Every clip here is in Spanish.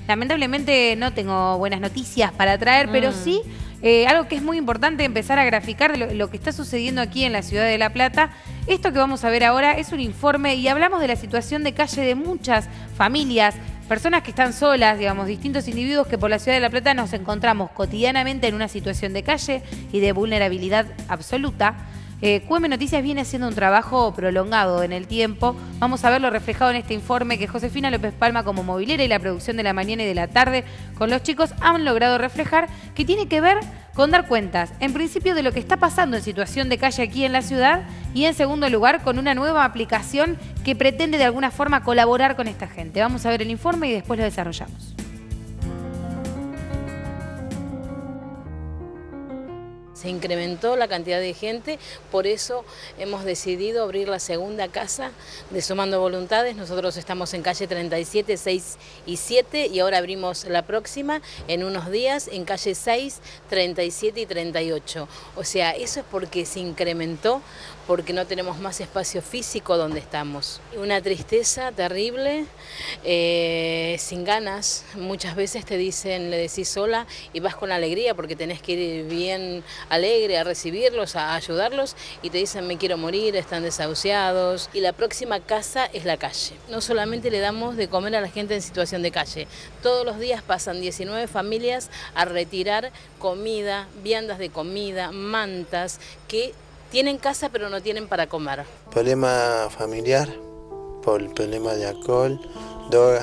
Lamentablemente no tengo buenas noticias para traer, pero sí algo que es muy importante empezar a graficar lo que está sucediendo aquí en la ciudad de La Plata. Esto que vamos a ver ahora es un informe y hablamos de la situación de calle de muchas familias, personas que están solas, digamos, distintos individuos que por la ciudad de La Plata nos encontramos cotidianamente en una situación de calle y de vulnerabilidad absoluta. QM Noticias viene haciendo un trabajo prolongado en el tiempo. Vamos a verlo reflejado en este informe que Josefina López Palma, como movilera, y la producción de la mañana y de la tarde con los chicos han logrado reflejar, que tiene que ver con dar cuentas, en principio, de lo que está pasando en situación de calle aquí en la ciudad, y en segundo lugar, con una nueva aplicación que pretende de alguna forma colaborar con esta gente. Vamos a ver el informe y después lo desarrollamos. Se incrementó la cantidad de gente, por eso hemos decidido abrir la segunda casa de Sumando Voluntades. Nosotros estamos en calle 37, 6 y 7 y ahora abrimos la próxima en unos días en calle 6, 37 y 38. O sea, eso es porque se incrementó, porque no tenemos más espacio físico donde estamos. Una tristeza terrible, sin ganas. Muchas veces te dicen, le decís sola y vas con alegría porque tenés que ir bien alegre a recibirlos, a ayudarlos, y te dicen me quiero morir, están desahuciados. Y la próxima casa es la calle. No solamente le damos de comer a la gente en situación de calle, todos los días pasan 19 familias a retirar comida, viandas de comida, mantas, que tienen casa pero no tienen para comer. Problema familiar, por el problema de alcohol, droga.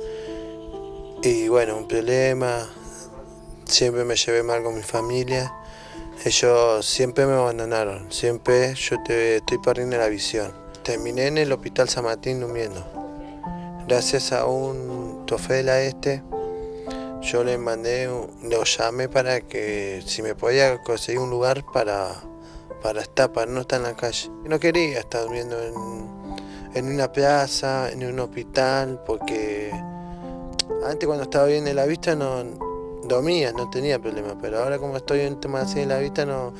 Y bueno, un problema, siempre me llevé mal con mi familia. Ellos siempre me abandonaron, siempre yo estoy perdiendo la visión. Terminé en el hospital San Martín durmiendo. Gracias a un chofer yo le mandé, lo llamé para que si me podía conseguir un lugar para no estar en la calle. No quería estar durmiendo en una plaza, en un hospital, porque antes cuando estaba bien de la vista no dormía, no tenía problema, pero ahora como estoy en tema así de la vista no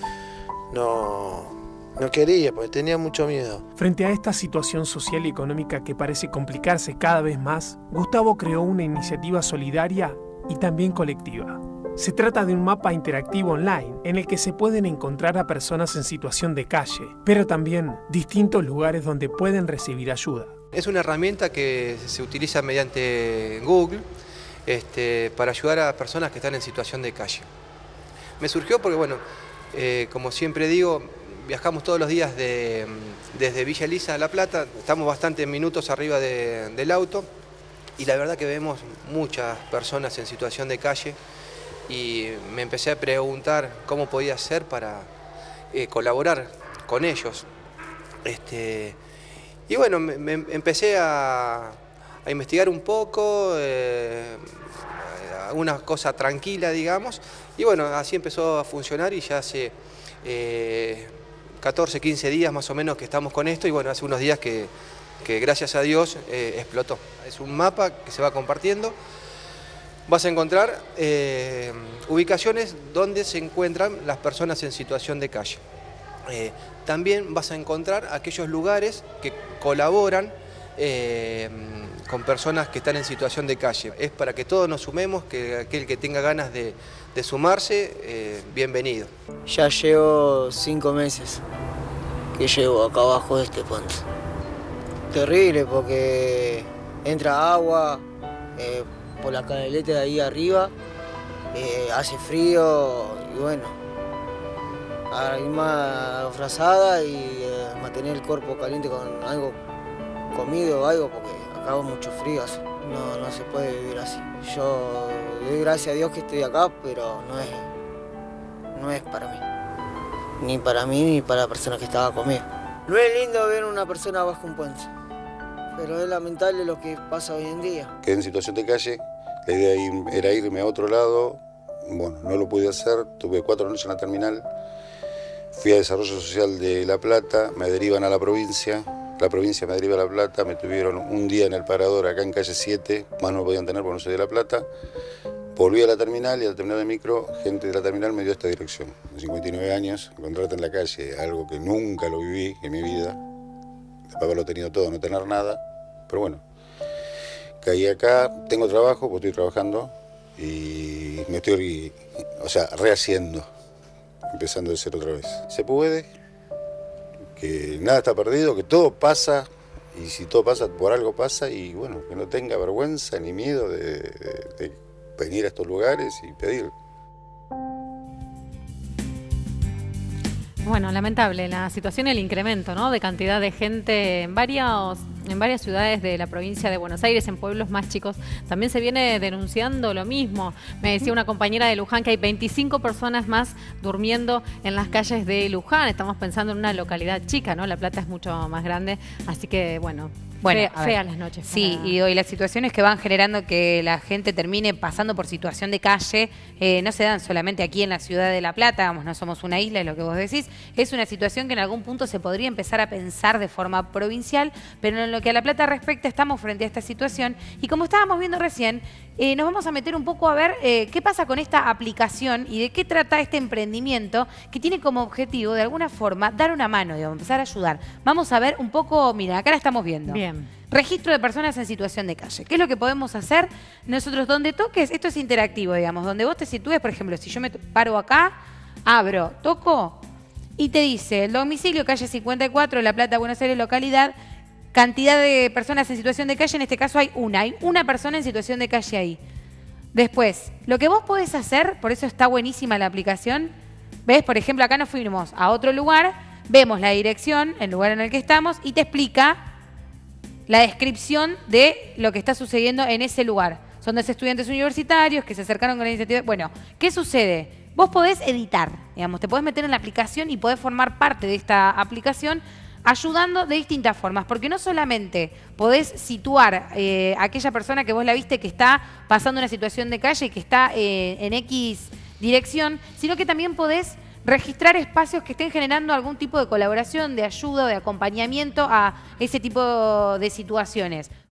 quería, porque tenía mucho miedo. Frente a esta situación social y económica que parece complicarse cada vez más, Gustavo creó una iniciativa solidaria y también colectiva. Se trata de un mapa interactivo online en el que se pueden encontrar a personas en situación de calle, pero también distintos lugares donde pueden recibir ayuda. Es una herramienta que se utiliza mediante Google para ayudar a personas que están en situación de calle. Me surgió porque, bueno, como siempre digo, viajamos todos los días desde Villa Elisa a La Plata, estamos bastantes minutos arriba del auto y la verdad que vemos muchas personas en situación de calle. Y me empecé a preguntar cómo podía hacer para colaborar con ellos. Y bueno, me empecé a investigar un poco, una cosa tranquila, digamos, y bueno, así empezó a funcionar y ya hace 14, 15 días más o menos que estamos con esto y bueno, hace unos días que gracias a Dios explotó. Es un mapa que se va compartiendo. Vas a encontrar ubicaciones donde se encuentran las personas en situación de calle. También vas a encontrar aquellos lugares que colaboran con personas que están en situación de calle. Es para que todos nos sumemos, que aquel que tenga ganas de sumarse, bienvenido. Ya llevo 5 meses que llevo acá abajo de este puente. Terrible porque entra agua por la canaleta de ahí arriba, hace frío y bueno, hay más frazada y mantener el cuerpo caliente con algo comido o algo porque acá hago mucho frío, no se puede vivir así. Yo doy gracias a Dios que estoy acá, pero no es para mí, ni para mí ni para la persona que estaba conmigo. No es lindo ver a una persona bajo un puente, pero es lamentable lo que pasa hoy en día. Quedé en situación de calle, la idea era irme a otro lado, bueno, no lo pude hacer, tuve 4 noches en la terminal, fui a Desarrollo Social de La Plata, me derivan a la provincia me deriva a La Plata, me tuvieron un día en el parador acá en calle 7, más no me podían tener porque no soy de La Plata, volví a la terminal y a la terminal de micro, gente de la terminal me dio esta dirección, de 59 años, encontrarte en la calle, algo que nunca lo viví en mi vida, después de haberlo tenido todo, no tener nada, pero bueno. caí acá, tengo trabajo, porque estoy trabajando y me estoy, rehaciendo, empezando de cero otra vez. Se puede, que nada está perdido, que todo pasa, y si todo pasa, por algo pasa, y bueno, que no tenga vergüenza ni miedo de venir a estos lugares y pedir. Bueno, lamentable la situación y el incremento, ¿no?, de cantidad de gente en varias ciudades de la provincia de Buenos Aires, en pueblos más chicos. También se viene denunciando lo mismo. Me decía una compañera de Luján que hay 25 personas más durmiendo en las calles de Luján. Estamos pensando en una localidad chica, ¿no? La Plata es mucho más grande, así que bueno, feas las noches. Sí, y hoy las situaciones que van generando que la gente termine pasando por situación de calle no se dan solamente aquí en la ciudad de La Plata, vamos, no somos una isla, es lo que vos decís, es una situación que en algún punto se podría empezar a pensar de forma provincial, pero en lo que a La Plata respecta estamos frente a esta situación y como estábamos viendo recién, nos vamos a meter un poco a ver qué pasa con esta aplicación y de qué trata este emprendimiento que tiene como objetivo de alguna forma dar una mano, digamos, empezar a ayudar. Vamos a ver un poco, mira, acá la estamos viendo. Bien. Registro de personas en situación de calle. ¿Qué es lo que podemos hacer? Nosotros donde toques, esto es interactivo, digamos, donde vos te sitúes, por ejemplo, si yo me paro acá, abro, toco y te dice el domicilio, calle 54, La Plata, Buenos Aires, localidad, cantidad de personas en situación de calle, en este caso hay una persona en situación de calle ahí. Después, lo que vos podés hacer, por eso está buenísima la aplicación, ¿ves? Por ejemplo, acá nos fuimos a otro lugar, vemos la dirección, el lugar en el que estamos y te explica la descripción de lo que está sucediendo en ese lugar. Son 2 estudiantes universitarios que se acercaron con la iniciativa. Bueno, ¿qué sucede? Vos podés editar, digamos, te podés meter en la aplicación y podés formar parte de esta aplicación ayudando de distintas formas, porque no solamente podés situar a aquella persona que vos la viste que está pasando una situación de calle y que está en X dirección, sino que también podés registrar espacios que estén generando algún tipo de colaboración, de ayuda o de acompañamiento a ese tipo de situaciones.